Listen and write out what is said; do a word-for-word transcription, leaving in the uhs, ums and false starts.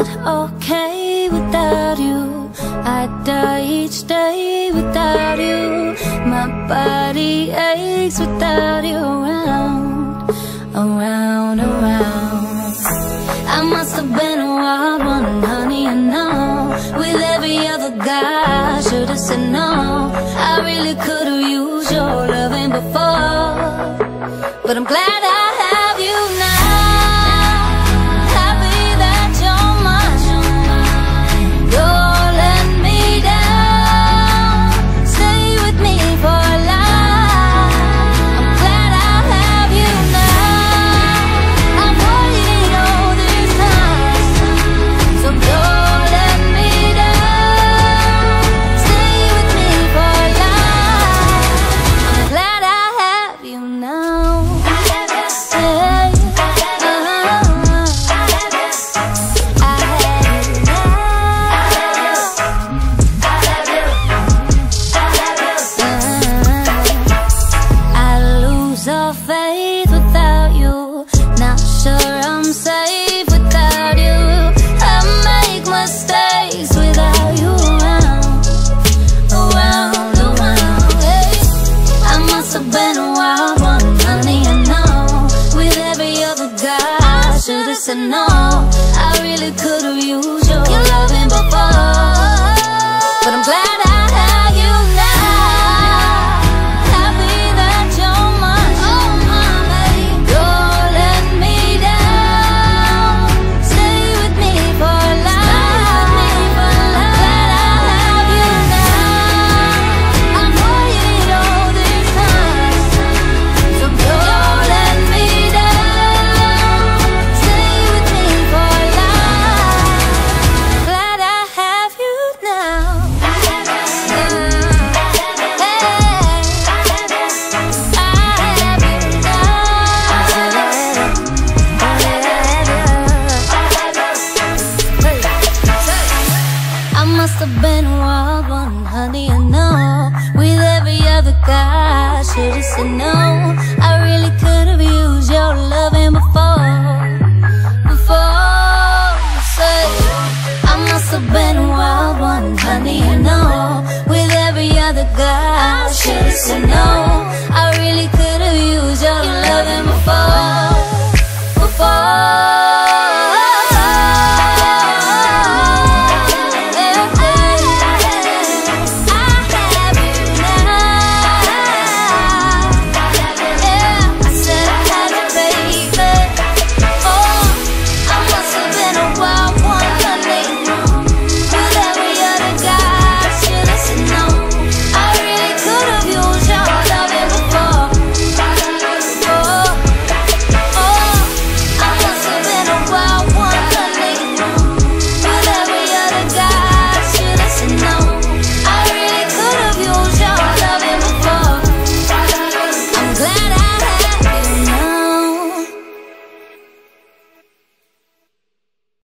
not okay without you. I die each day without you. My body aches without you around, around, around. I must have been a wild one, honey, I know. With every other guy, I should've said no. I really could've used your loving before, but I'm glad I have you now. Happy that you're mine. You're letting me down. Stay with me for life. I'm glad I have you now. I've waited all this time, so don't let me down. Stay with me for life. I'm glad I have you now. Faith without you, not sure I'm safe without you. I make mistakes without you around, around, around. Hey, I must have been a wild one, honey, I know. With every other guy, I should've said no. I really could've used your loving before, but I'm glad I have you now. Must have been a wild one, honey, I know. With every other guy, I should've said no. I really could've used your loving before, before. Say, I must have been a wild one, honey, I know. With every other guy, I should've said no.